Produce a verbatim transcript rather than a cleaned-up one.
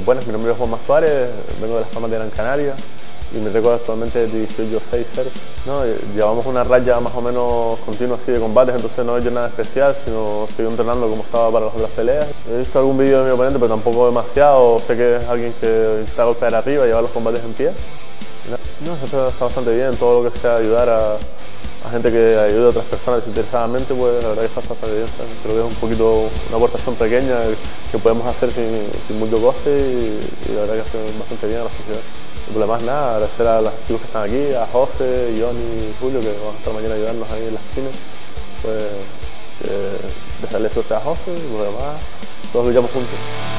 buenas, mi nombre es Juan Más Suárez, vengo de Las Palmas de Gran Canaria y mi récord actualmente es dieciocho seis cero. ¿No? Llevamos una raya más o menos continua así de combates, entonces no he hecho nada especial, sino estoy entrenando como estaba para las otras peleas. He visto algún vídeo de mi oponente, pero tampoco demasiado. Sé que es alguien que intenta golpear arriba y llevar los combates en pie. No, eso está bastante bien, todo lo que sea ayudar a, a gente que ayude a otras personas desinteresadamente, pues la verdad que está bastante bien. ¿Sabes? Creo que es un poquito una aportación pequeña que podemos hacer sin, sin mucho coste y, y la verdad que hace bastante bien a la sociedad. Y por lo demás nada, agradecer a los chicos que están aquí, a José, Johnny y Julio, que van a estar mañana a ayudarnos ahí en las esquinas. Pues eh, desearle suerte a José y por lo demás todos luchamos juntos.